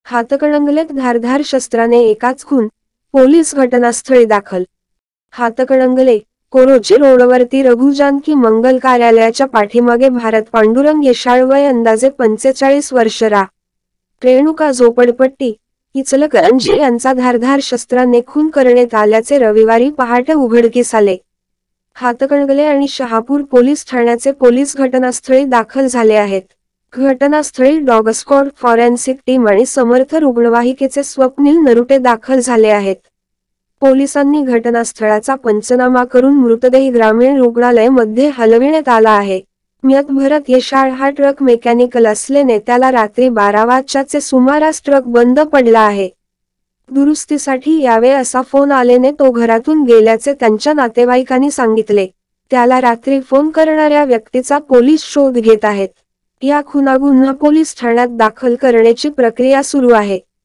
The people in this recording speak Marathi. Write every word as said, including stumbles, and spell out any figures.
हातकणंगलेत धारधार शस्त्राने एकाच खून, पोलीस घटनास्थळी दाखल। हातकणंगले कोरोची रोडवरती रघु जानकी मंगल कार्यालयाच्या पाठीमागे भारत पांडुरंग येशाळ वय अंदाजे पंचेचाळीस वर्ष रा रेणुका झोपडपट्टी इचलकरंजी यांचा धारधार शस्त्राने खून करण्यात आल्याचे रविवारी पहाटे उघडकीस आले। हातकणंगले आणि शहापूर पोलीस ठाण्याचे पोलीस घटनास्थळी दाखल झाले आहेत। घटनास्थळी डॉग स्क्वॉड, फॉरेन्सिक टीम आणि समर्थ रुग्णवाहिकेचे स्वप्नील नरुटे दाखल झाले आहेत। पोलिसांनी घटनास्थळाचा पंचनामा करून मृतदेह ग्रामीण रुग्णालय मध्ये हलविण्यात आला आहे। मयत भरत येशाळ हा ट्रक मेकॅनिकल असल्याने त्याला रात्री बारा वाजताचे सुमारास ट्रक बंद पडला आहे। दुरुस्तीसाठी यावे असा फोन आल्याने तो घरातून गेल्याचे त्यांच्या नातेवाईकांनी सांगितले। त्याला रात्री फोन करणाऱ्या व्यक्तीचा पोलीस शोध घेत आहेत। या खुनागुन्हा पोलीस ठाण्यात दाखल करण्याची प्रक्रिया सुरू आहे।